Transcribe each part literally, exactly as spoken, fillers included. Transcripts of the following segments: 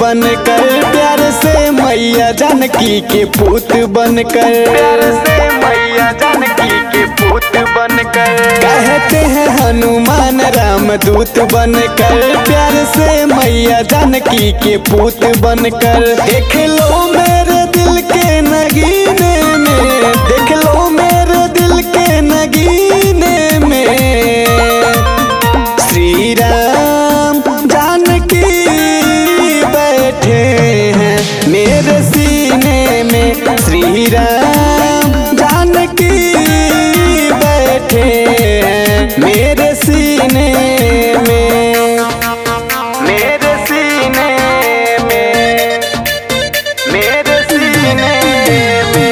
बनकर, प्यार से मैया जानकी के पूत बनकर, प्यार से मैया जानकी के पूत बनकर। कहते हैं हनुमान राम दूत बनकर, प्यार से मैया जानकी के पूत बनकर। देख लो मेरे दिल के नगीने में, देख लो मेरे दिल के नगीने में, श्री राम जानकी बैठे हैं मेरे सीने में, श्री राम जानकी बैठे हैं मेरे सीने में, मेरे सीने में, मेरे सीने में।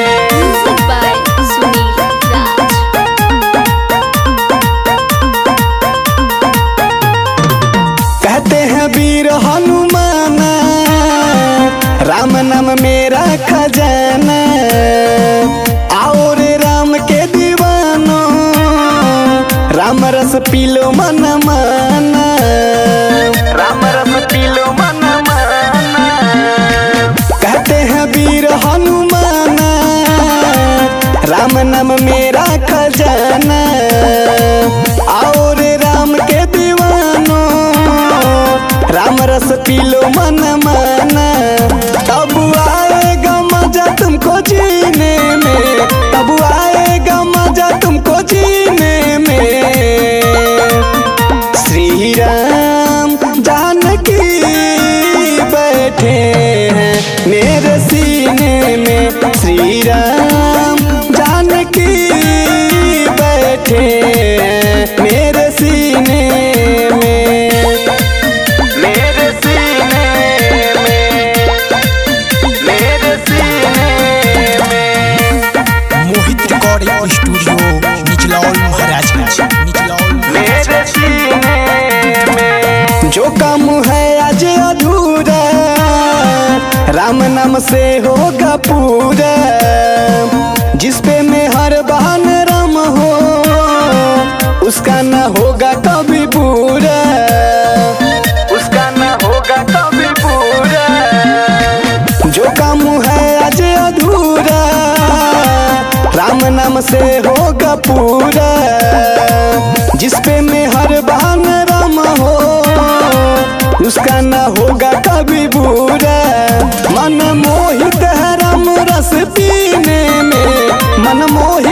कहते हैं वीर हनुमान राम नाम मेरा खजाना, आओ रे राम के दीवानो, राम रस पी लो मन माना, राम रस पी लो मन माना। कहते हैं वीर हनुमान राम नाम मेरा खजाना, आओ रे राम के दीवानो, राम रस पी लो मन माना। तब आएगा मजा तुमको जीने में, तब आएगा मजा तुमको जीने में, श्री राम जानकी बैठे हैं मेरे सीने में, श्री राम जानकी बैठे हैं मेरे सीने में, मेरे सीने में, मेरे सीने में। मोहित रिकॉर्डिंग स्टूडियो निचलौल महाराजगंज, निचलौल मेरे सीने में। जो काम है आज अधूरा, राम नाम से होगा पूरा, जिस पे में हर बहान राम हो, उसका न होगा कभी बुरा, उसका न होगा कभी बुरा। जो काम है आज अधूरा, राम नाम से होगा पूरा, जिस पे में हर बहान राम हो, उसका न होगा कभी बुरा। मन मोहित है राम रस पीने में, मन मोहित